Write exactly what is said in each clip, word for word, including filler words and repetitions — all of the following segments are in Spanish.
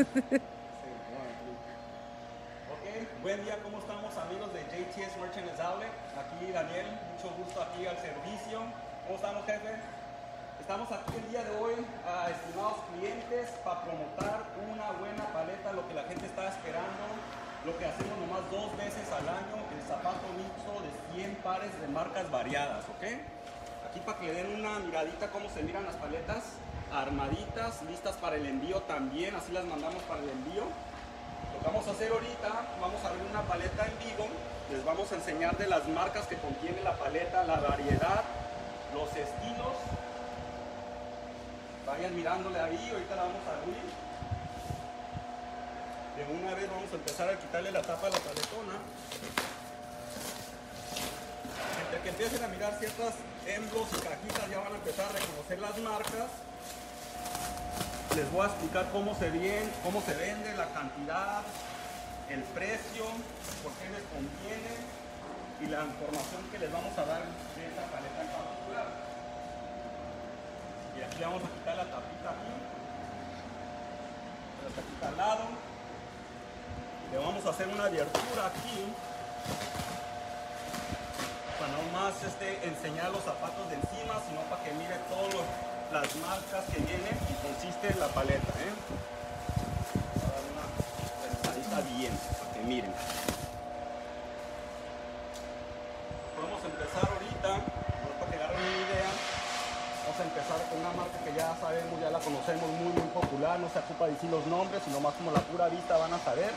Ok, buen día, ¿cómo estamos amigos de J T S Merchandise Outlet? Aquí Daniel, mucho gusto aquí al servicio. ¿Cómo estamos, jefe? Estamos aquí el día de hoy, uh, estimados clientes, para promotar una buena paleta, lo que la gente está esperando, lo que hacemos nomás dos veces al año, el zapato mixto de cien pares de marcas variadas, ¿ok? Aquí para que le den una miradita cómo se miran las paletas, armaditas, listas para el envío también, así las mandamos para el envío. Lo que vamos a hacer ahorita, vamos a abrir una paleta en vivo, les vamos a enseñar de las marcas que contiene la paleta, la variedad, los estilos. Vayan mirándole ahí, ahorita la vamos a abrir. De una vez vamos a empezar a quitarle la tapa a la paletona. Entre que empiecen a mirar ciertas emblos y cajitas ya van a empezar a reconocer las marcas. Les voy a explicar cómo se ven, cómo se vende, la cantidad, el precio, por qué les conviene y la información que les vamos a dar de esta paleta en particular. Y aquí vamos a quitar la tapita aquí, la tapita al lado. Le vamos a hacer una abertura aquí para no más este, enseñar los zapatos de encima, sino para que mire todas las marcas que vienen y consiste en la paleta, ¿eh? Voy a dar una revisadita bien para que miren. Podemos empezar ahorita, para que agarren una idea. Vamos a empezar con una marca que ya sabemos, ya la conocemos, muy muy popular, no se ocupa de decir los nombres, sino más como la pura vista van a saber.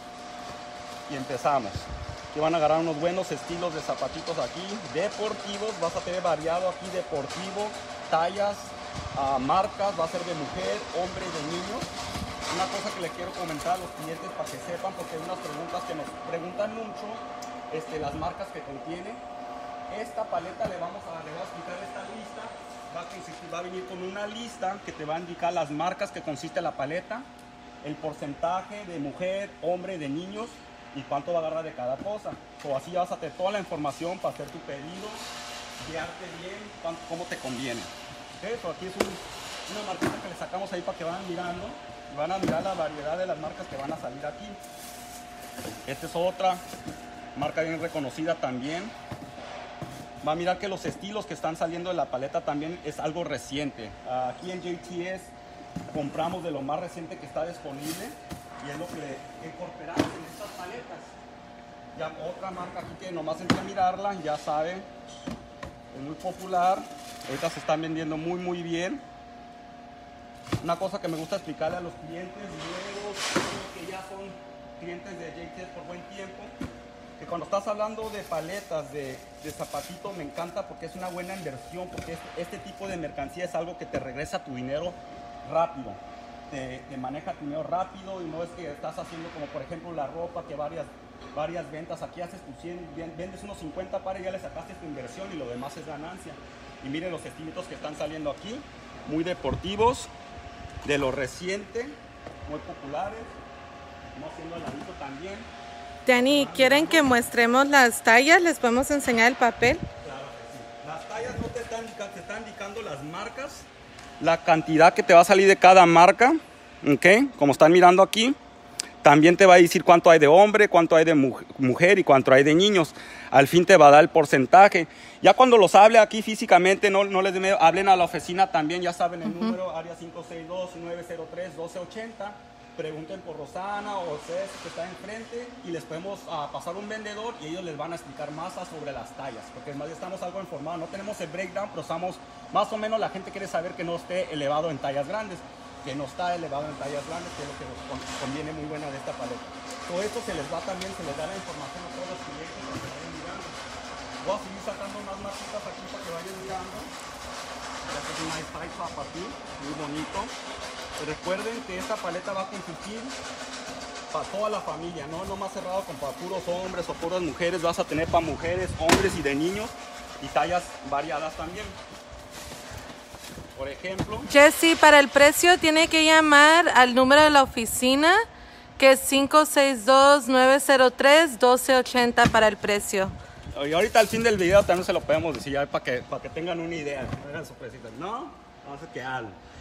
Y empezamos. Aquí van a agarrar unos buenos estilos de zapatitos aquí, deportivos, vas a tener variado aquí deportivo, tallas, uh, marcas, va a ser de mujer, hombre y de niños. Una cosa que les quiero comentar a los clientes para que sepan, porque hay unas preguntas que nos preguntan mucho, este, las marcas que contiene. Esta paleta le vamos a, le voy a explicar esta lista. Va a, consistir, va a venir con una lista que te va a indicar las marcas que consiste la paleta, el porcentaje de mujer, hombre, de niños y cuánto va a agarrar de cada cosa. O así vas a tener toda la información para hacer tu pedido, guiarte bien, cuánto, cómo te conviene. ¿Okay? So aquí es un, una marquita que le sacamos ahí para que vayan mirando y van a mirar la variedad de las marcas que van a salir aquí. Esta es otra marca bien reconocida también. Va a mirar que los estilos que están saliendo de la paleta también es algo reciente. Aquí en J T S compramos de lo más reciente que está disponible y es lo que le incorporamos en estas paletas. Ya otra marca aquí que nomás entre a mirarla, ya saben, es muy popular. Ahorita se están vendiendo muy muy bien. Una cosa que me gusta explicarle a los clientes nuevos, que ya son clientes de J T S por buen tiempo, que cuando estás hablando de paletas, de, de zapatitos, me encanta porque es una buena inversión, porque este, este tipo de mercancía es algo que te regresa tu dinero rápido, te, te maneja tu dinero rápido y no es que estás haciendo como por ejemplo la ropa, que varias, varias ventas, aquí haces tus cien, vendes unos cincuenta pares y ya le sacaste tu inversión y lo demás es ganancia. Y miren los estilitos que están saliendo aquí, muy deportivos, de lo reciente, muy populares, estamos haciendo al ladito también. Dani, ¿quieren que muestremos las tallas? ¿Les podemos enseñar el papel? Claro que sí. Las tallas no te están indicando, te están indicando las marcas, la cantidad que te va a salir de cada marca, ¿ok? Como están mirando aquí. También te va a decir cuánto hay de hombre, cuánto hay de mu mujer y cuánto hay de niños. Al fin te va a dar el porcentaje. Ya cuando los hable aquí físicamente, no, no les de hablen a la oficina también, ya saben el uh-huh. número, área cinco seis dos, nueve cero tres, uno dos ocho cero. Pregunten por Rosana o Cés que está enfrente y les podemos uh, pasar un vendedor y ellos les van a explicar más sobre las tallas, porque más estamos algo informados, no tenemos el breakdown, pero estamos más o menos, la gente quiere saber que no esté elevado en tallas grandes, que no está elevado en tallas grandes, que es lo que nos conviene muy buena de esta paleta. Todo esto se les va también, se les da la información a todos los clientes para que vayan mirando. Voy a seguir sacando más marquitas aquí para que vayan mirando. Ya que es un nice high top aquí, muy bonito. Recuerden que esta paleta va a consistir para toda la familia, no no más cerrado con para puros hombres o puras mujeres, vas a tener para mujeres, hombres y de niños y tallas variadas también. Por ejemplo, Jesse, para el precio tiene que llamar al número de la oficina, que es cinco seis dos, nueve cero tres, uno dos ocho cero para el precio. Y ahorita al fin del video también se lo podemos decir ya para que, para que tengan una idea, no hagan sorpresitas, ¿no? Vamos a quedar.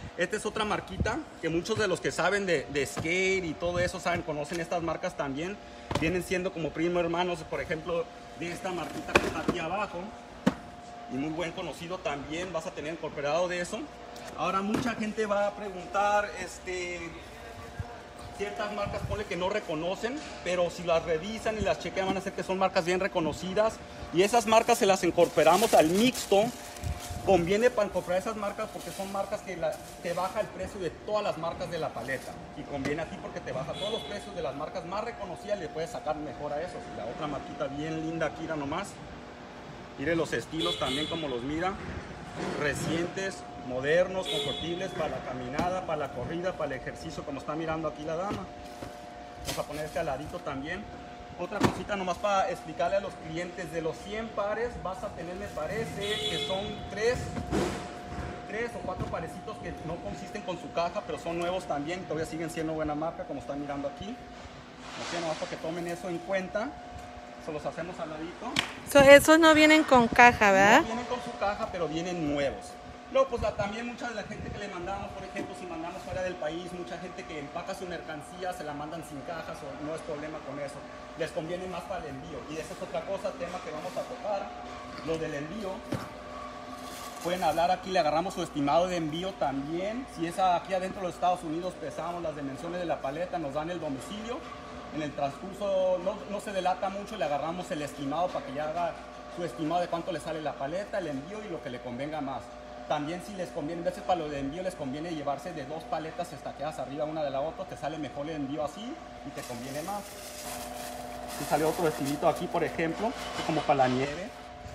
Esta es otra marquita que muchos de los que saben de, de skate y todo eso saben, conocen estas marcas también. Vienen siendo como primo hermanos, por ejemplo, de esta marquita que está aquí abajo. Y muy buen conocido también, vas a tener incorporado de eso. Ahora mucha gente va a preguntar, este, ciertas marcas ponle que no reconocen, pero si las revisan y las chequean van a ser que son marcas bien reconocidas. Y esas marcas se las incorporamos al mixto. Conviene para incorporar esas marcas porque son marcas que la, te baja el precio de todas las marcas de la paleta. Y conviene a ti porque te baja todos los precios de las marcas más reconocidas, le puedes sacar mejor a eso. Y la otra marquita bien linda aquí, mira nomás. Mire los estilos también como los mira. Recientes, modernos, confortables para la caminada, para la corrida, para el ejercicio, como está mirando aquí la dama. Vamos a poner este al ladito también. Otra cosita nomás para explicarle a los clientes, de los cien pares vas a tener, me parece, que son tres, tres o cuatro parecitos que no consisten con su caja, pero son nuevos también y todavía siguen siendo buena marca, como están mirando aquí. Así nomás para que tomen eso en cuenta. Se los hacemos al ladito. So, esos no vienen con caja, ¿verdad? No vienen con su caja, pero vienen nuevos. Luego, pues la, también mucha de la gente que le mandamos, por ejemplo, si mandamos fuera del país, mucha gente que empaca su mercancía, se la mandan sin cajas, o no es problema con eso. Les conviene más para el envío. Y esa es otra cosa, tema que vamos a tocar, lo del envío. Pueden hablar aquí, le agarramos su estimado de envío también. Si es aquí adentro de los Estados Unidos, pesamos las dimensiones de la paleta, nos dan el domicilio. En el transcurso no, no se delata mucho, le agarramos el estimado para que ya haga su estimado de cuánto le sale la paleta, el envío y lo que le convenga más. También si les conviene, a veces para lo de envío les conviene llevarse de dos paletas estaqueadas arriba una de la otra, te sale mejor el envío así y te conviene más. Y sale otro estilito aquí, por ejemplo, que como para la nieve.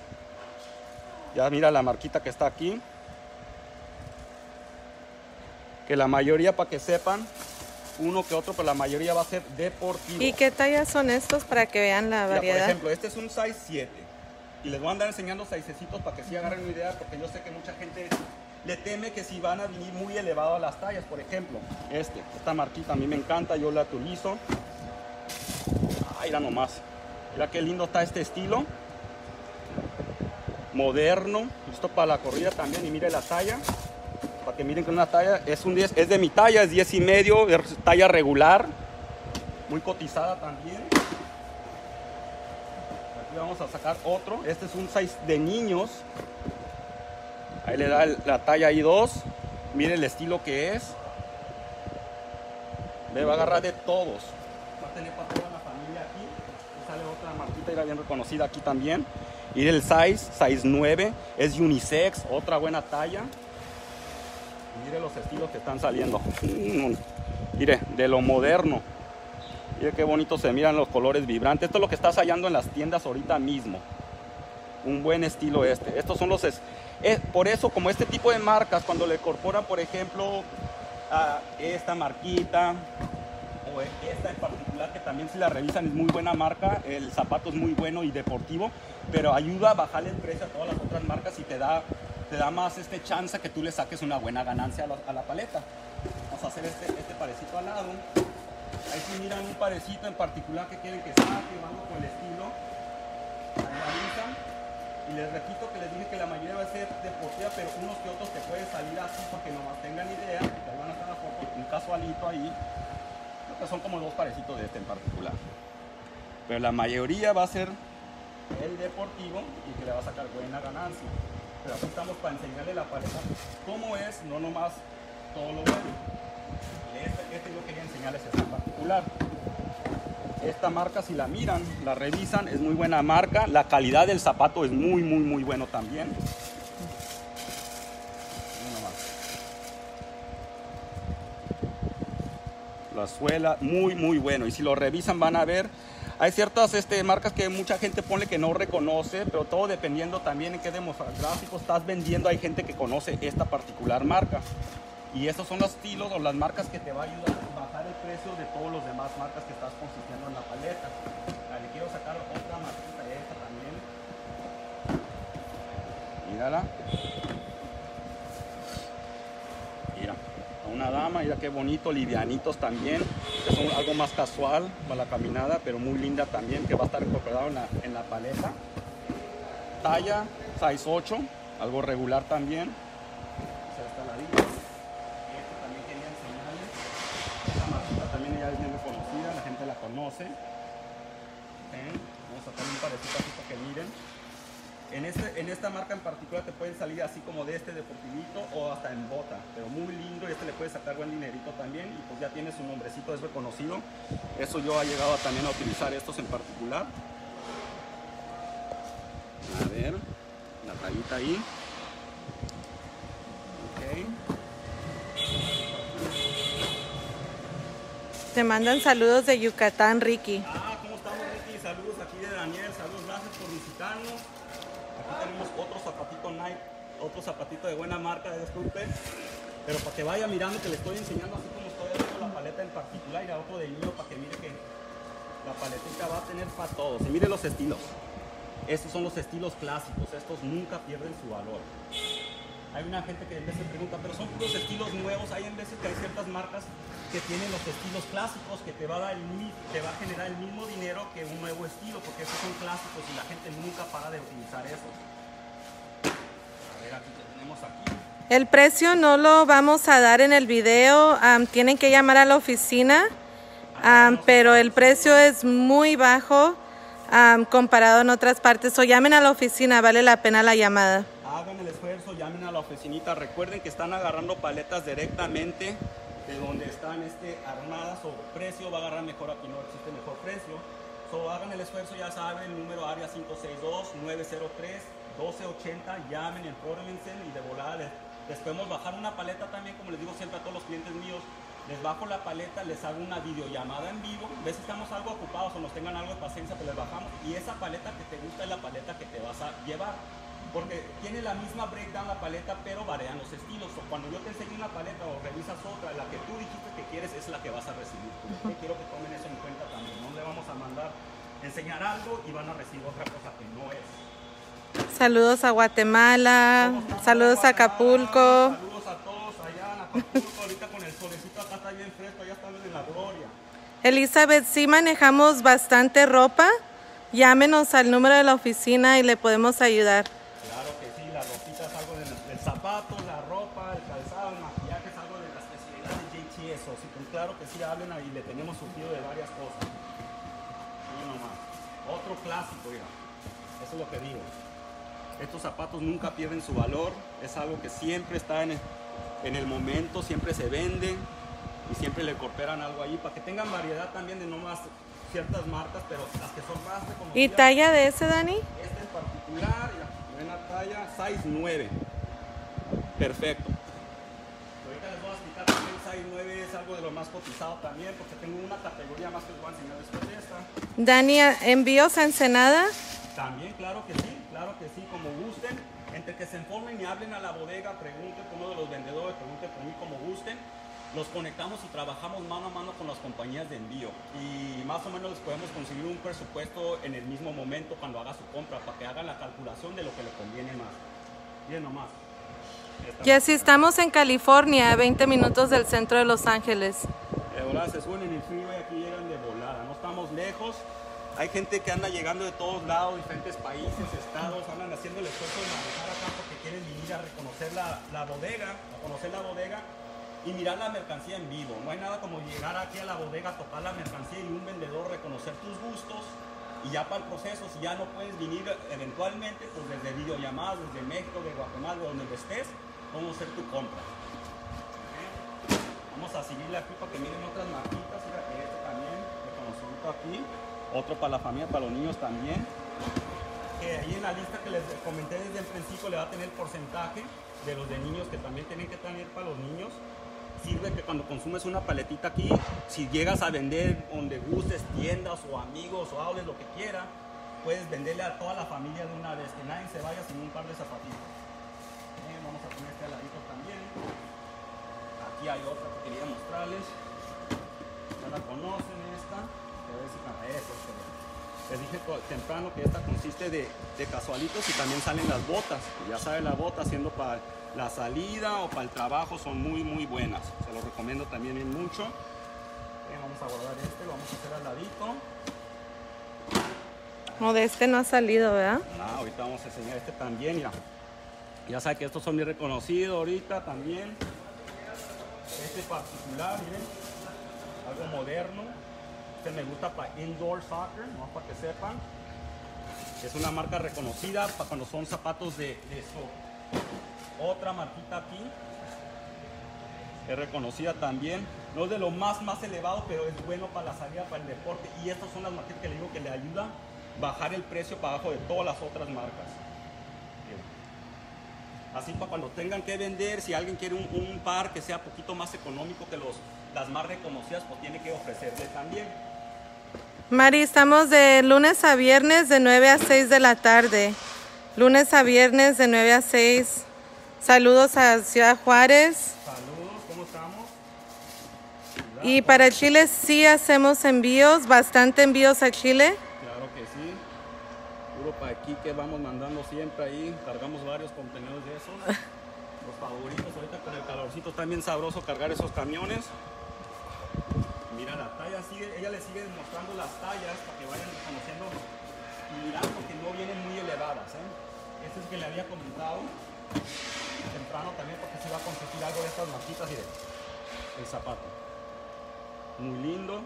Ya mira la marquita que está aquí. Que la mayoría, para que sepan, uno que otro, pero la mayoría va a ser deportivo. ¿Y qué tallas son estos para que vean la Mira, variedad? por ejemplo, este es un size siete. Y les voy a andar enseñando sizecitos para que sí agarren una idea, porque yo sé que mucha gente le teme que si van a venir muy elevado a las tallas. Por ejemplo, este, esta marquita a mí me encanta, yo la utilizo. Ah, mira nomás. Mira qué lindo está este estilo. Moderno, listo para la corrida también. Y mire la talla. Para que miren que una talla es un diez, es de mi talla, es diez y medio, es talla regular, muy cotizada también. Aquí vamos a sacar otro, este es un size de niños, ahí le da el, la talla I dos, mire el estilo que es, le va a agarrar de todos, va a tener para toda la familia aquí, y sale otra marquita, era bien reconocida aquí también, y el size, size nueve, es unisex, otra buena talla. Mire los estilos que están saliendo. Mire, de lo moderno. Mire qué bonito se miran los colores vibrantes. Esto es lo que estás hallando en las tiendas ahorita mismo. Un buen estilo este. Estos son los... Es, es, por eso, como este tipo de marcas, cuando le incorporan, por ejemplo, a esta marquita, o esta en particular, que también si la revisan es muy buena marca, el zapato es muy bueno y deportivo, pero ayuda a bajarle el precio a todas las otras marcas y te da... te da más este chance que tú le saques una buena ganancia a la, a la paleta. Vamos a hacer este, este parecito al lado. Ahí si miran un parecito en particular que quieren que saque, vamos con el estilo. Ahí avisan. Y les repito que les dije que la mayoría va a ser deportiva, pero unos que otros te pueden salir así porque nomás tengan idea. Que van a estar a foto, un casualito ahí. Creo que son como dos parecitos de este en particular. Pero la mayoría va a ser el deportivo y que le va a sacar buena ganancia. Pero aquí estamos para enseñarle la paleta cómo es, no nomás todo lo bueno. Este, este yo quería enseñarles este en particular. Esta marca, si la miran, la revisan, es muy buena marca. La calidad del zapato es muy, muy, muy bueno también. La suela, muy, muy bueno. Y si lo revisan van a ver. Hay ciertas este, marcas que mucha gente pone que no reconoce, pero todo dependiendo también en qué demográfico estás vendiendo. Hay gente que conoce esta particular marca. Y esos son los estilos o las marcas que te va a ayudar a bajar el precio de todos los demás marcas que estás consistiendo en la paleta. Ah, le quiero sacar otra marquita, esta también. Mírala. Mira, a una dama, mira qué bonito, livianitos también. Que son algo más casual para la caminada, pero muy linda también, que va a estar incorporado en la, en la paleta. Talla size ocho, algo regular también. doce. ¿Eh? Vamos a sacar un parecito así para que miren. En, este, en esta marca en particular te pueden salir así como de este deportivito o hasta en bota, pero muy lindo, y este le puede sacar buen dinerito también, y pues ya tiene su nombrecito, es reconocido. Eso yo he llegado a, también a utilizar estos en particular. A ver, la tallita ahí. Ok. Te mandan saludos de Yucatán, Ricky. Ah, ¿cómo estamos, Ricky? Saludos aquí de Daniel, saludos, gracias por visitarnos. Aquí tenemos otro zapatito Nike, otro zapatito de buena marca, disculpe. Pero para que vaya mirando, que le estoy enseñando así como estoy haciendo la paleta en particular, y a otro de niño para que mire que la paletita va a tener para todos. Y mire los estilos. Estos son los estilos clásicos, estos nunca pierden su valor. Hay una gente que en veces pregunta, pero son puros estilos nuevos. Hay en veces que hay ciertas marcas que tienen los estilos clásicos, que te va a dar el, te va a generar el mismo dinero que un nuevo estilo, porque esos son clásicos y la gente nunca para de utilizar eso. A ver, aquí tenemos aquí. El precio no lo vamos a dar en el video, um, tienen que llamar a la oficina, um, pero el precio es muy bajo um, comparado en otras partes. O llamen a la oficina, vale la pena la llamada. Hagan el esfuerzo, llamen a la oficinita. Recuerden que están agarrando paletas directamente de donde están este, armadas, o precio va a agarrar mejor, aquí no existe mejor precio. So, hagan el esfuerzo, ya saben, el número área cinco seis dos, nueve cero tres, uno dos ocho cero, llamen, infórmense y de volada les, les podemos bajar una paleta también, como les digo siempre a todos los clientes míos. Les bajo la paleta, les hago una videollamada en vivo, a veces estamos algo ocupados o nos tengan algo de paciencia, pero les bajamos, y esa paleta que te gusta es la paleta que te vas a llevar. Porque tiene la misma breakdown la paleta, pero varían los estilos. O cuando yo te enseño una paleta o revisas otra, la que tú dijiste que quieres es la que vas a recibir. Yo quiero que tomen eso en cuenta también. No le vamos a mandar enseñar algo y van a recibir otra cosa que no es. Saludos a Guatemala, saludos a Acapulco. Saludos a todos allá en Acapulco. Ahorita con el solecito acá está bien fresco, ya estamos en la gloria. Elizabeth, sí manejamos bastante ropa. Llámenos al número de la oficina y le podemos ayudar. Claro que sí, la ropita es algo del de, zapato, la ropa, el calzado, el maquillaje es algo de la especialidad de J T S. Así que claro que sí, hablen ahí, le tenemos surtido de varias cosas. Y nomás. Otro clásico, ya. Eso es lo que digo. Estos zapatos nunca pierden su valor, es algo que siempre está en el, en el momento, siempre se venden y siempre le incorporan algo ahí para que tengan variedad también de no más ciertas marcas, pero las que son más reconocidas. ¿Y talla de ese, Dani? Este en particular, ya, ven la talla, size nueve. Perfecto. Ahorita les voy a explicar también, size nueve es algo de lo más cotizado también, porque tengo una categoría más que les voy a enseñar después de esta. Dani, ¿envíos a Ensenada? También, claro que sí, claro que sí, como gusten. Entre que se informen y hablen a la bodega, pregunten por uno de los vendedores, pregunten por mí, como gusten. Los conectamos y trabajamos mano a mano con las compañías de envío. Y más o menos les podemos conseguir un presupuesto en el mismo momento cuando haga su compra, para que hagan la calculación de lo que le conviene más. Bien nomás. Y así estamos en California, a veinte minutos del centro de Los Ángeles. De volada se suben en el freeway, aquí llegan de volada, no estamos lejos. Hay gente que anda llegando de todos lados, diferentes países, estados, andan haciendo el esfuerzo de manejar acá porque quieren venir a reconocer la, la bodega, a conocer la bodega y mirar la mercancía en vivo. No hay nada como llegar aquí a la bodega, tocar la mercancía y un vendedor reconocer tus gustos. Y ya para el proceso, si ya no puedes venir eventualmente, pues desde videollamadas, desde México, de Guatemala, de donde estés, vamos a hacer tu compra. ¿Okay? Vamos a seguirle aquí para que miren otras marquitas. Fíjate, este también, reconocimiento aquí. Otro para la familia, para los niños también. Que ahí en la lista que les comenté desde el principio le va a tener el porcentaje de los de niños que también tienen que tener para los niños. Sirve que cuando consumes una paletita aquí, si llegas a vender donde gustes, tiendas o amigos o hables, lo que quiera, puedes venderle a toda la familia de una vez, que nadie se vaya sin un par de zapatitos. Eh, vamos a poner este al ladito también. Aquí hay otra que quería mostrarles. Ya la conocen esta. A ver si para eso. Les dije temprano que esta consiste de, de casualitos y también salen las botas. Y ya saben, las botas siendo para la salida o para el trabajo son muy muy buenas. Se los recomiendo también bien mucho. Bien, vamos a guardar este, lo vamos a hacer al ladito. No, de este no ha salido, ¿verdad? Ah, ahorita vamos a enseñar este también, mira. Ya saben que estos son muy reconocidos ahorita también. Este particular, miren, algo moderno. Este me gusta para indoor soccer, no para que sepan. Es una marca reconocida para cuando son zapatos de, de eso. Otra marquita aquí. Es reconocida también. No es de lo más, más elevado, pero es bueno para la salida, para el deporte. Y estas son las marcas que le digo que le ayudan a bajar el precio para abajo de todas las otras marcas. Así para cuando tengan que vender, si alguien quiere un, un par que sea un poquito más económico que los, las más reconocidas, pues tiene que ofrecerle también. Mari, estamos de lunes a viernes de nueve a seis de la tarde. Lunes a viernes de nueve a seis. Saludos a Ciudad Juárez. Saludos, ¿cómo estamos? Y para Chile sí hacemos envíos, bastante envíos a Chile. Claro que sí. Puro para aquí que vamos mandando siempre ahí. Cargamos varios contenedores de esos. Los favoritos ahorita con el calorcito, está bien sabroso cargar esos camiones. Mira la talla, sigue, ella le sigue mostrando las tallas para que vayan reconociendo. Y mirad porque no vienen muy elevadas. ¿eh? Este es el que le había comentado temprano también porque se va a conseguir algo de estas marquitas. Miren, el zapato. Muy lindo.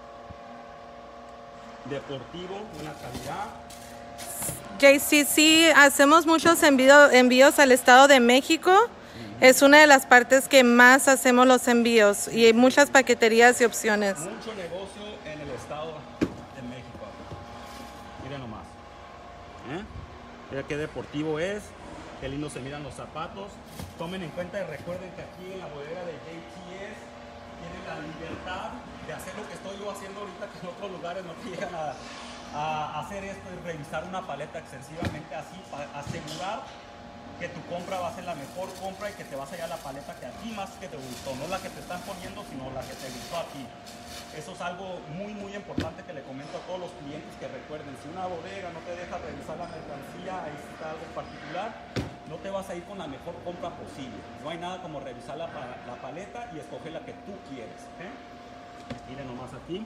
Deportivo, buena calidad. J C C, hacemos muchos envío, envíos al Estado de México. Uh-huh. Es una de las partes que más hacemos los envíos y hay muchas paqueterías y opciones. Mucho negocio en el Estado de México. Miren nomás. ¿Eh? Mira qué deportivo es. Qué lindo se miran los zapatos. Tomen en cuenta y recuerden que aquí en la bodega de J T S tienen la libertad de hacer lo que estoy yo haciendo ahorita, que en otros lugares no te llegan a, a hacer esto y revisar una paleta excesivamente así para asegurar que tu compra va a ser la mejor compra y que te vas a hallar la paleta que a ti más que te gustó, no la que te están poniendo, sino la que te gustó a ti. Eso es algo muy muy importante que le comento a todos los clientes, que recuerden, si una bodega no te deja revisar la mercancía, ahí está algo particular, no te vas a ir con la mejor compra posible. No hay nada como revisar la, la paleta y escoger la que tú quieres. ¿eh? Miren nomás aquí.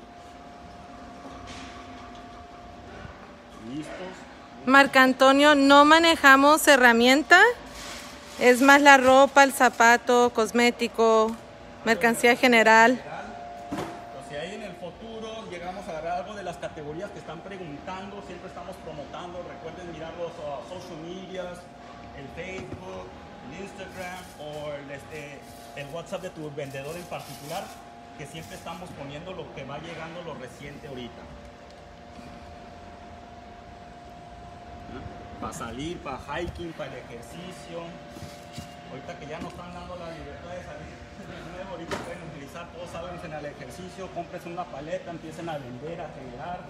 Listos. Marca Antonio, no manejamos herramienta, es más la ropa, el zapato, cosmético, mercancía general. Entonces, si ahí en el futuro llegamos a agarrar algo de las categorías que están preguntando, siempre estamos promotando, recuerden mirar los uh, social medias, el Facebook, el Instagram o el, este, el WhatsApp de tu vendedor en particular, que siempre estamos poniendo lo que va llegando, lo reciente ahorita. Para salir, para hiking, para el ejercicio. Ahorita que ya nos están dando la libertad de salir de nuevo, ahorita pueden utilizar, todos saben, en el ejercicio, compres una paleta, empiecen a vender, a generar.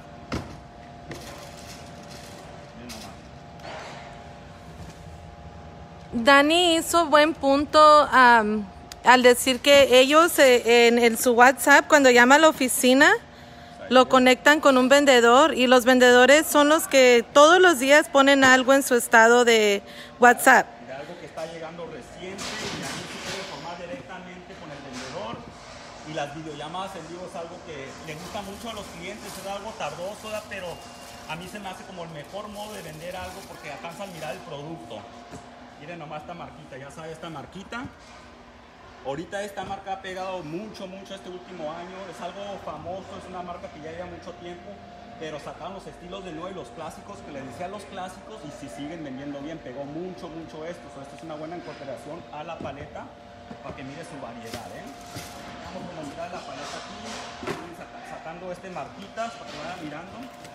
Dani hizo buen punto um, al decir que ellos eh, en, en su WhatsApp, cuando llama a la oficina, lo conectan con un vendedor y los vendedores son los que todos los días ponen algo en su estado de WhatsApp. De algo que está llegando reciente y ahí se puede informar directamente con el vendedor. Y las videollamadas en vivo es algo que le gusta mucho a los clientes, es algo tardoso, ¿verdad? Pero a mí se me hace como el mejor modo de vender algo porque alcanza a mirar el producto. Miren nomás esta marquita, ya sabe esta marquita. Ahorita esta marca ha pegado mucho, mucho este último año. Es algo famoso, es una marca que ya lleva mucho tiempo, pero sacaron los estilos de nuevo y los clásicos, que les decía los clásicos, y si siguen vendiendo bien, pegó mucho, mucho esto. O sea, esto es una buena incorporación a la paleta para que mire su variedad. ¿eh? Vamos a mirar la paleta aquí, sacando este marquitas para que vayan mirando.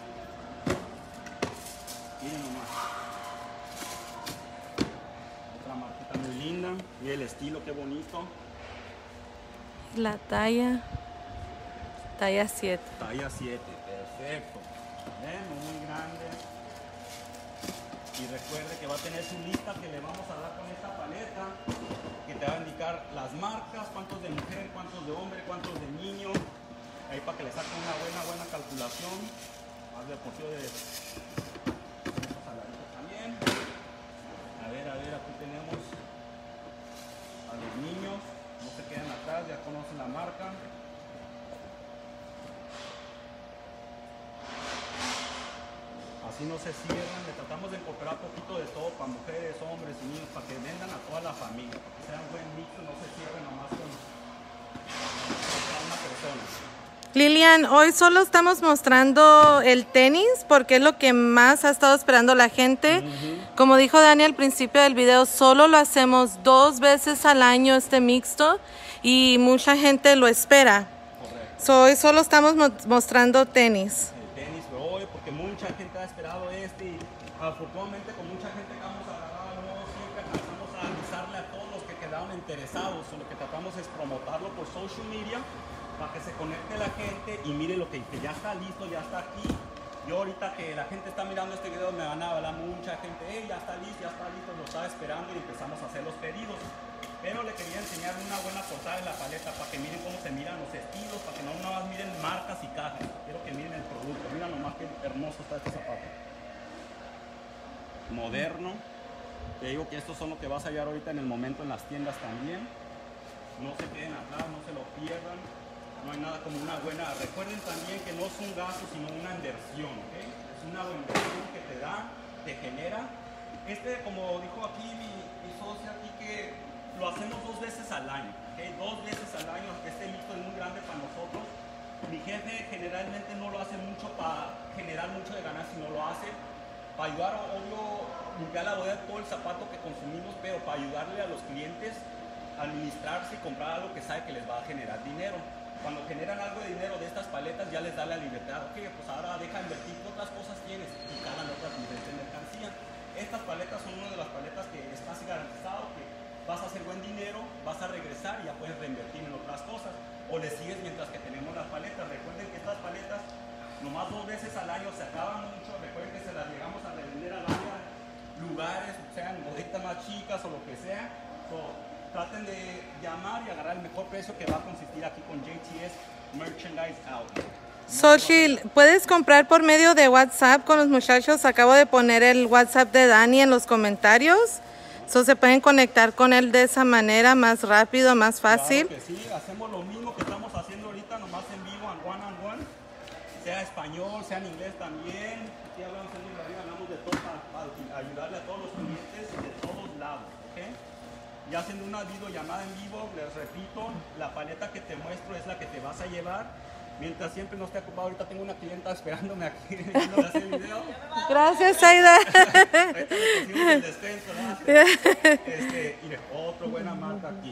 Miren nomás. Marquita muy linda, y el estilo, qué bonito. La talla, talla siete. Talla siete, perfecto. ¿Ven? Muy grande. Y recuerde que va a tener su lista que le vamos a dar con esta paleta, que te va a indicar las marcas, cuántos de mujer, cuántos de hombre, cuántos de niño. Ahí para que le saquen una buena, buena calculación. Más de porción de estos saladitos también. A ver, a ver, aquí tenemos a los niños, no se quedan atrás, ya conocen la marca. Así no se cierran, le tratamos de incorporar un poquito de todo para mujeres, hombres y niños, para que vendan a toda la familia, para que sea un buen mix, no se cierren nomás con una persona. Lilian, hoy solo estamos mostrando el tenis porque es lo que más ha estado esperando la gente. Uh-huh. Como dijo Dani al principio del video, solo lo hacemos dos veces al año este mixto y mucha gente lo espera. Correcto. So, hoy solo estamos mo mostrando tenis. El tenis de hoy porque mucha gente ha esperado este y afortunadamente con mucha gente que vamos a agarrar no siempre alcanzamos a avisarle a todos los que quedaron interesados. O lo que tratamos es promotarlo por social media para que se conecte la gente y mire lo que, que ya está listo, ya está aquí. Yo ahorita que la gente está mirando este video me van a hablar mucha gente, hey, ya está listo, ya está listo, lo estaba esperando y empezamos a hacer los pedidos. Pero le quería enseñar una buena portada de la paleta para que miren cómo se miran los estilos, para que no nada más miren marcas y cajas. Quiero que miren el producto, miren nomás qué hermoso está este zapato. Moderno. Te digo que estos son lo que vas a hallar ahorita en el momento en las tiendas también. No se queden atrás, no se lo pierdan. No hay nada como una buena. Recuerden también que no es un gasto, sino una inversión, ¿okay? Es una buena inversión que te da, te genera. Este, como dijo aquí mi, mi socia, aquí que lo hacemos dos veces al año, ¿okay? Dos veces al año, aunque este mixto es muy grande para nosotros. Mi jefe generalmente no lo hace mucho para generar mucho de ganar, sino lo hace para ayudar, obvio, limpiar la bodega de todo el zapato que consumimos, pero para ayudarle a los clientes a administrarse y comprar algo que sabe que les va a generar dinero. Cuando generan algo de dinero de estas paletas ya les da la libertad, ok, pues ahora deja invertir, ¿qué otras cosas tienes? Y calan otras diferentes mercancías. Estas paletas son una de las paletas que es casi garantizado que vas a hacer buen dinero, vas a regresar y ya puedes reinvertir en otras cosas. O le sigues mientras que tenemos las paletas. Recuerden que estas paletas nomás dos veces al año se acaban mucho. Recuerden que se las llegamos a revender a varios lugares, sean bodegas más chicas o lo que sea. So, traten de llamar y agarrar el mejor precio que va a consistir aquí con J T S Merchandise Out. Xochitl, ¿puedes comprar por medio de WhatsApp con los muchachos? Acabo de poner el WhatsApp de Dani en los comentarios. So, se pueden conectar con él de esa manera, más rápido, más fácil. Claro que sí, hacemos lo mismo que estamos haciendo ahorita, nomás en vivo, en one on one. Sea español, sea en inglés también. Aquí hablamos en inglés, hablamos de todo para, para ayudarle a todos los clientes de todos lados. ¿Okay? Y haciendo una videollamada en vivo, les repito, la paleta que te muestro es la que te vas a llevar. Mientras siempre no esté ocupado, ahorita tengo una clienta esperándome aquí viendo hacer el video. Gracias, Aida. Ahorita le pusimos el descenso, ¿no? Este, mire, otra buena marca aquí.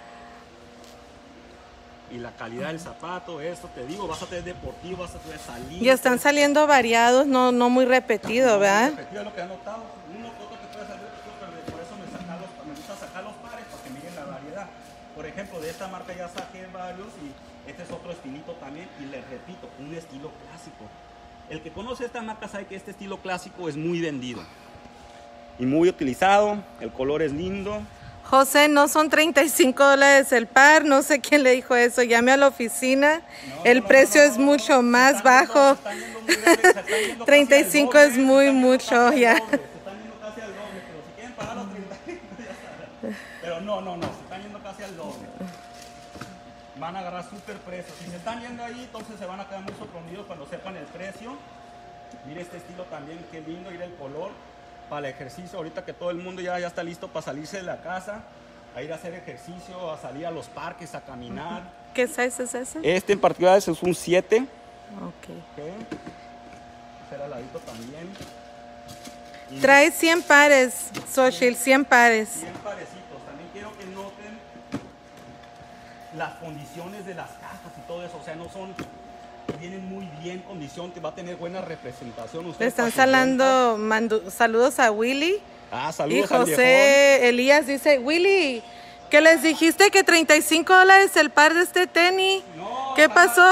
Y la calidad del zapato, esto te digo, vas a tener deportivo, vas a tener salir. Y están saliendo variados, no, no muy repetido, no, ¿verdad? Muy repetido es lo que he notado. Uno que otro que puede salir, por eso me, saca los, me gusta sacar los pares para que miren la variedad. Por ejemplo, de esta marca ya saqué varios y este es otro estilito también. Y les repito, un estilo clásico. El que conoce esta marca sabe que este estilo clásico es muy vendido y muy utilizado. El color es lindo. José, no son treinta y cinco dólares el par, no sé quién le dijo eso, llame a la oficina, no, el no, precio no, no, es mucho no, más bajo, yendo, treinta y cinco doble, es muy mucho ya. Se están yendo casi al doble, pero si quieren pagar los treinta y cinco ya está. Pero no, no, no, se están yendo casi al doble. Van a agarrar súper precios. Si se están yendo ahí, entonces se van a quedar muy sorprendidos cuando sepan el precio. Mire este estilo también, qué lindo, mire el color. Para el ejercicio, ahorita que todo el mundo ya, ya está listo para salirse de la casa, a ir a hacer ejercicio, a salir a los parques, a caminar. ¿Qué size es ese? Este en particular es un siete. Ok. Okay. Este al ladito también. Y trae cien pares, Xochitl, cien pares. cien parecitos. También quiero que noten las condiciones de las cajas y todo eso, o sea, no son... vienen muy bien condición, te va a tener buena representación. Le están salando mando, saludos a Willy. Ah, saludos. Y José Elías dice, Willy, que les dijiste que treinta y cinco dólares el par de este tenis. No, ¿qué pasó?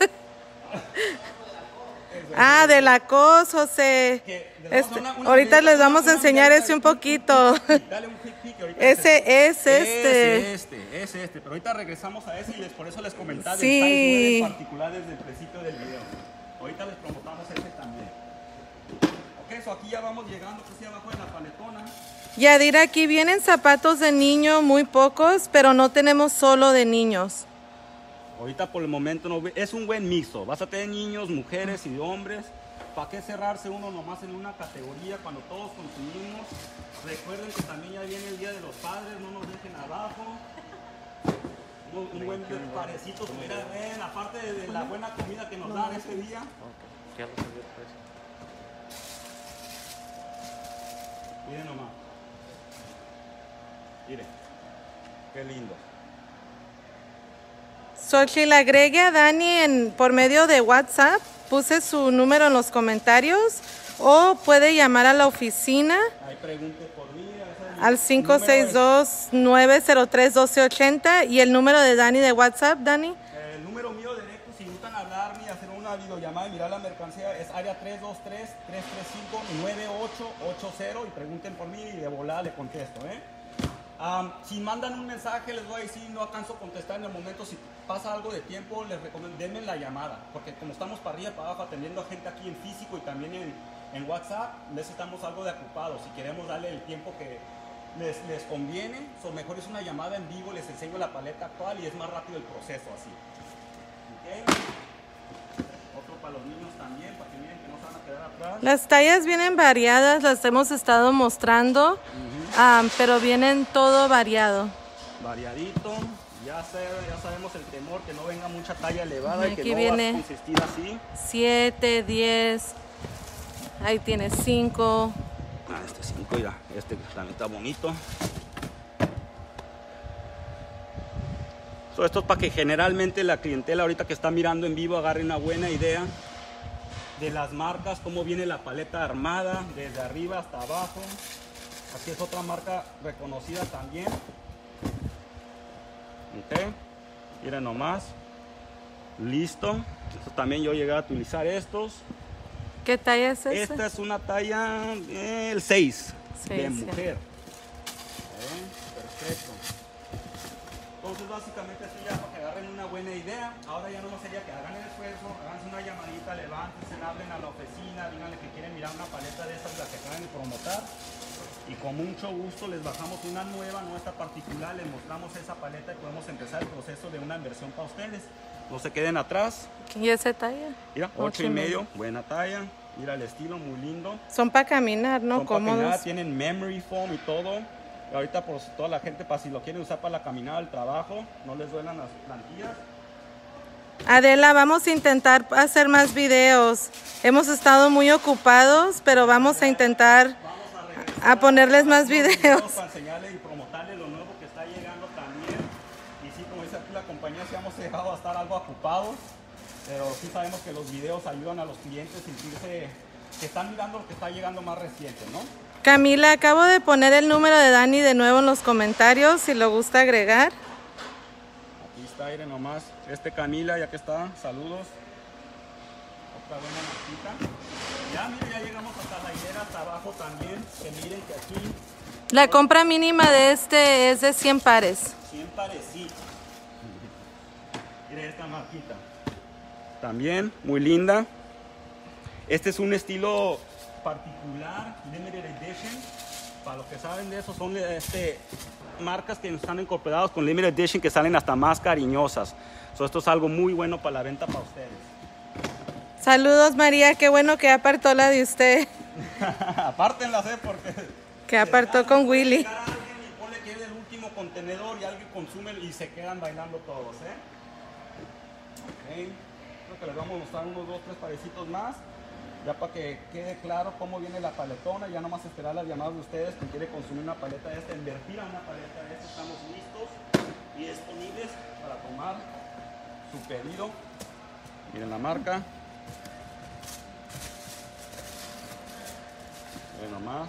Ah, de la cosa, José. Este, una, una ahorita les vamos a enseñar ese un poquito. Dale un quick pick, ese es este. Ese, este, es este. Pero ahorita regresamos a ese y les, por eso les comentaba sí. el size nueve en particular desde el principio del video. Ahorita les promotamos ese también. Ok, eso aquí ya vamos llegando casi abajo de la paletona. Yadira, aquí vienen zapatos de niño, muy pocos, pero no tenemos solo de niños. Ahorita por el momento no, es un buen mixto. Vas a tener niños, mujeres y hombres. ¿Para qué cerrarse uno nomás en una categoría cuando todos consumimos? Recuerden que también ya viene el Día de los Padres, no nos dejen abajo. un, un buen parecito. Mira, ven, aparte de, de la buena comida que nos dan ese día. Okay. Ya lo subió el precio. Miren nomás. Miren. Qué lindo. Xochitl, agregue a Dani en, por medio de WhatsApp. Puse su número en los comentarios. O puede llamar a la oficina. Ahí pregunte por mí. Al cinco seis dos, nueve cero tres, uno dos ocho cero. Y el número de Dani de WhatsApp, Dani. El número mío directo, si gustan hablarme y hacer una videollamada y mirar la mercancía, es área tres dos tres, tres tres cinco, nueve ocho ocho cero. Y pregunten por mí y de volada le contesto, ¿eh? Um, si mandan un mensaje, les voy a decir, no alcanzo a contestar en el momento. Si pasa algo de tiempo, les recomiendo, denme la llamada. Porque como estamos para arriba y para abajo atendiendo a gente aquí en físico y también en, en WhatsApp, necesitamos algo de ocupado. Si queremos darle el tiempo que les, les conviene, o mejor es una llamada en vivo, les enseño la paleta actual y es más rápido el proceso así. ¿Okay? Otro para los niños también, para que miren que no se van a quedar atrás. Las tallas vienen variadas, las hemos estado mostrando. Uh-huh. Um, pero vienen todo variado. Variadito, ya, sé, ya sabemos el temor que no venga mucha talla elevada y, y que no viene va a consistir así. siete, diez, ahí tiene cinco. Ah, este cinco ya, este también está bonito. So, esto es para que generalmente la clientela ahorita que está mirando en vivo agarre una buena idea de las marcas, cómo viene la paleta armada desde arriba hasta abajo. Aquí es otra marca reconocida también. Ok, miren nomás. Listo. Esto también yo llegué a utilizar estos. ¿Qué talla es esta? Esta es una talla eh, el seis de mujer. Eh, perfecto. Entonces básicamente esto ya para que agarren una buena idea. Ahora ya nomás sería que hagan el esfuerzo, háganse una llamadita, levántense, hablen a la oficina, díganle que quieren mirar una paleta de estas, la que acaban de promotar. Y con mucho gusto les bajamos una nueva, no esta particular, les mostramos esa paleta y podemos empezar el proceso de una inversión para ustedes. No se queden atrás. ¿Y esa talla? Mira, ocho y medio, buena talla. Mira el estilo, muy lindo. Son para caminar, ¿no? Son cómodos. Para caminar, tienen memory foam y todo. Y ahorita por toda la gente, para si lo quieren usar para la caminada, el trabajo, no les duelan las plantillas. Adela, vamos a intentar hacer más videos. Hemos estado muy ocupados, pero vamos a intentar a, a ponerles más videos. videos. Para enseñarles y promotarles lo nuevo que está llegando también. Y sí, como dice aquí la compañía, sí hemos llegado a estar algo ocupados, pero sí sabemos que los videos ayudan a los clientes a sentirse que están mirando lo que está llegando más reciente, ¿no? Camila, acabo de poner el número de Dani de nuevo en los comentarios, si lo gusta agregar. Aquí está, miren nomás. Este Camila, ya que está, saludos. Otra buena marquita. Ya, miren, ya llegamos hasta la hilera, hasta abajo también. Que miren que aquí... La compra mínima de este es de cien pares. cien pares, sí. Miren esta marquita. También, muy linda. Este es un estilo particular, limited edition. Para los que saben de eso, son este, marcas que están incorporadas con limited edition que salen hasta más cariñosas. So, esto es algo muy bueno para la venta para ustedes. Saludos, María, qué bueno que apartó la de usted. Apártenlas, eh, porque... Que apartó con Willy. Y ponle que es el último contenedor y alguien consume y se quedan bailando todos, ¿eh? Okay. Creo que les vamos a mostrar unos dos, tres parecitos más. Ya para que quede claro cómo viene la paletona, ya nomás esperar las llamadas de ustedes que quiere consumir una paleta de esta, invertir a una paleta de esta. Estamos listos y disponibles para tomar su pedido. Miren la marca. Miren nomás.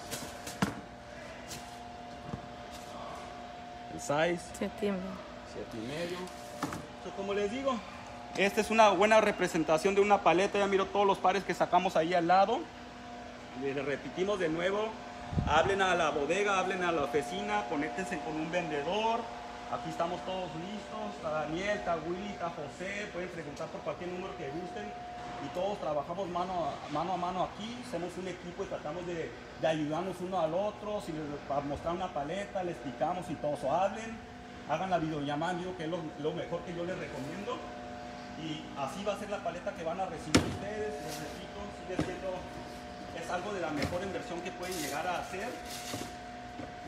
El size. Siete y medio. Siete y medio. So, como les digo, esta es una buena representación de una paleta. Ya miro todos los pares que sacamos ahí al lado. Les repetimos de nuevo. Hablen a la bodega, hablen a la oficina, conéctense con un vendedor. Aquí estamos todos listos. Está Daniel, está Willy, está José. Pueden preguntar por cualquier número que gusten. Y todos trabajamos mano a mano, a mano aquí. Somos un equipo y tratamos de, de ayudarnos uno al otro. Si les para mostrar una paleta, les explicamos y todos o hablen. Hagan la videollamada, digo que es lo, lo mejor que yo les recomiendo. Y así va a ser la paleta que van a recibir ustedes. Les repito, sigue siendo, es algo de la mejor inversión que pueden llegar a hacer. Es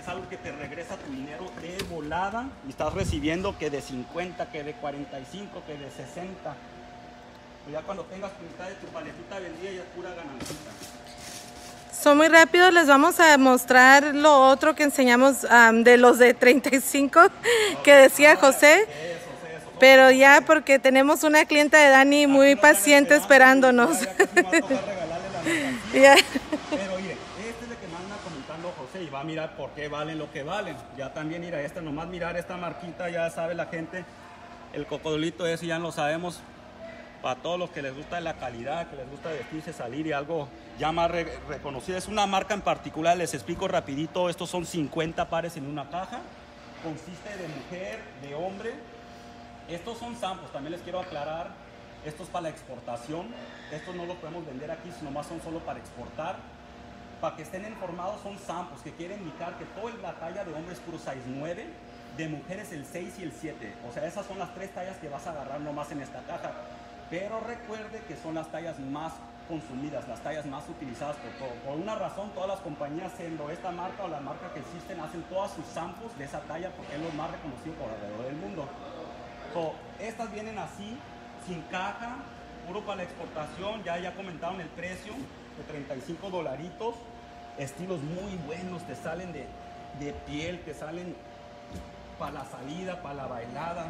algo que te regresa tu dinero de volada y estás recibiendo que de cincuenta, que de cuarenta y cinco, que de sesenta. Pues ya cuando tengas tu mitad de tu paletita vendida ya es pura ganancita. Son muy rápidos, les vamos a mostrar lo otro que enseñamos um, de los de treinta y cinco que decía José. Eso, eso. Pero ya porque tenemos una clienta de Dani muy paciente esperándonos. Ya, ya casi me va a tocar regalarle la mercancía. Yeah. Pero oye, este es el que me anda comentando José y va a mirar por qué valen lo que valen. Ya también mira este, nomás mirar esta marquita, ya sabe la gente, el cocodrilo ese ya lo sabemos. Para todos los que les gusta la calidad, que les gusta vestirse, salir y algo ya más re reconocido. Es una marca en particular, les explico rapidito. Estos son cincuenta pares en una caja. Consiste de mujer, de hombre. Estos son samples, también les quiero aclarar. Estos para la exportación. Estos no los podemos vender aquí, sino más son solo para exportar. Para que estén informados son samples, que quieren indicar que toda la talla de hombre es puro size nueve. De mujeres el seis y el siete. O sea, esas son las tres tallas que vas a agarrar nomás en esta caja. Pero recuerde que son las tallas más consumidas, las tallas más utilizadas por todo. Por una razón, todas las compañías, siendo esta marca o la marca que existen, hacen todas sus samples de esa talla porque es lo más reconocido por alrededor del mundo. So, estas vienen así, sin caja, puro para la exportación. Ya, ya comentaron el precio de treinta y cinco dolaritos. Estilos muy buenos, te salen de, de piel, te salen para la salida, para la bailada.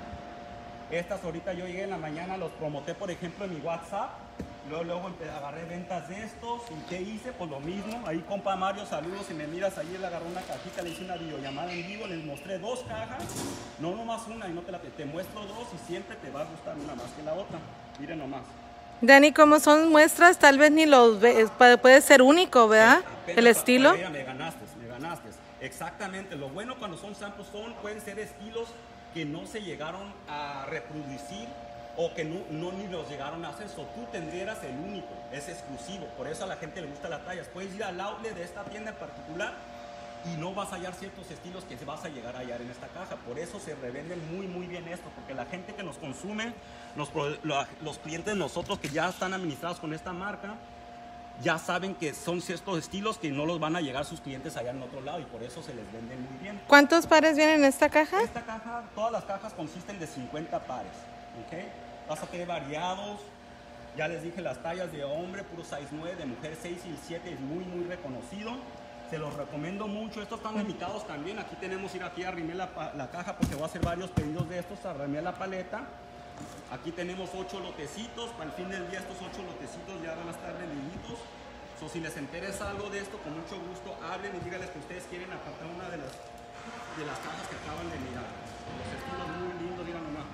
Estas ahorita yo llegué en la mañana, los promoté por ejemplo en mi WhatsApp, luego, luego agarré ventas de estos. ¿Y qué hice? Pues lo mismo, ahí compa Mario, saludos, si me miras, ahí él agarró una cajita, le hice una videollamada en vivo, les mostré dos cajas, no nomás una, y no te la te muestro dos y siempre te va a gustar una más que la otra, miren nomás. Dani, como son muestras, tal vez ni los ves, puede ser único, ¿verdad? Apenas El estilo. Mira, me ganaste, me ganaste, exactamente, lo bueno cuando son samples son, pueden ser estilos que no se llegaron a reproducir o que no, no ni los llegaron a hacer, so tú tendrías el único, es exclusivo, por eso a la gente le gusta las tallas. Puedes ir al outlet de esta tienda en particular y no vas a hallar ciertos estilos que vas a llegar a hallar en esta caja, por eso se revenden muy muy bien esto, porque la gente que nos consume, los, los clientes nosotros que ya están administrados con esta marca, ya saben que son ciertos estilos que no los van a llegar sus clientes allá en otro lado y por eso se les venden muy bien. ¿Cuántos pares vienen en esta caja? Esta caja, todas las cajas consisten de cincuenta pares, ¿ok? Vas a tener variados, ya les dije las tallas de hombre, puro size nueve, de mujer seis y el siete es muy muy reconocido. Se los recomiendo mucho, estos están limitados también. Aquí tenemos, ir aquí arrimé la, la caja porque voy a hacer varios pedidos de estos, arrimé la paleta. Aquí tenemos ocho lotecitos, para el fin del día estos ocho lotecitos ya van a estar vendiditos. So, si les interesa algo de esto, con mucho gusto hablen y díganles que ustedes quieren apartar una de las, de las cajas que acaban de mirar. Los estilos muy lindos, miren nomás.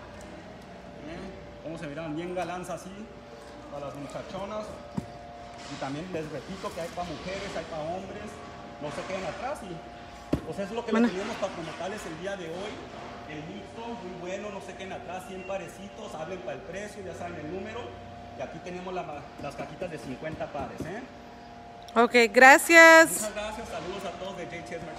¿Eh? Cómo se miran bien galans así, para las muchachonas. Y también les repito que hay para mujeres, hay para hombres, no se queden atrás. Y pues eso es lo que bueno. les pedimos para promotarles el día de hoy. El mixto, muy bueno, no se queden atrás, cien parecitos, hablen para el precio, ya saben el número. Y aquí tenemos la, las cajitas de cincuenta pares, ¿eh? Ok, gracias. Muchas gracias, saludos a todos de J T S Merchandising.